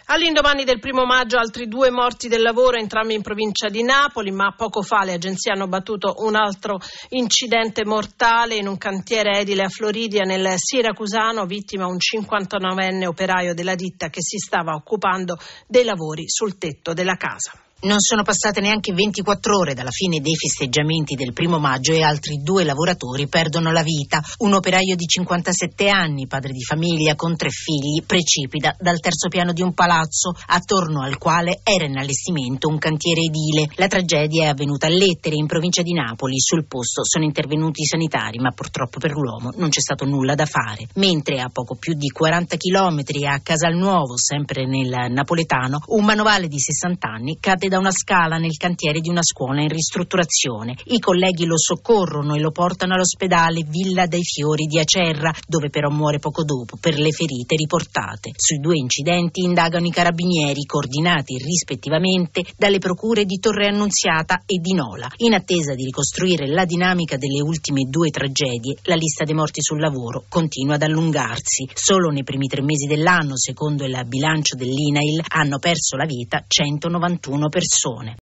All'indomani del 1° maggio altri 2 morti del lavoro, entrambi in provincia di Napoli, ma poco fa le agenzie hanno battuto un altro incidente mortale in un cantiere edile a Floridia nel Siracusano, vittima un 59enne operaio della ditta che si stava occupando dei lavori sul tetto della casa. Non sono passate neanche 24 ore dalla fine dei festeggiamenti del 1° maggio e altri 2 lavoratori perdono la vita. Un operaio di 57 anni, padre di famiglia con 3 figli, precipita dal terzo piano di un palazzo attorno al quale era in allestimento un cantiere edile. La tragedia è avvenuta a Lettere, in provincia di Napoli. Sul posto sono intervenuti i sanitari, ma purtroppo per l'uomo non c'è stato nulla da fare. Mentre a poco più di 40 chilometri a Casalnuovo, sempre nel napoletano, un manovale di 60 anni cade da una scala nel cantiere di una scuola in ristrutturazione. I colleghi lo soccorrono e lo portano all'ospedale Villa dei Fiori di Acerra, dove però muore poco dopo per le ferite riportate. Sui 2 incidenti indagano i carabinieri, coordinati rispettivamente dalle procure di Torre Annunziata e di Nola. In attesa di ricostruire la dinamica delle ultime 2 tragedie, la lista dei morti sul lavoro continua ad allungarsi. Solo nei primi 3 mesi dell'anno, secondo il bilancio dell'INAIL, hanno perso la vita 191 persone.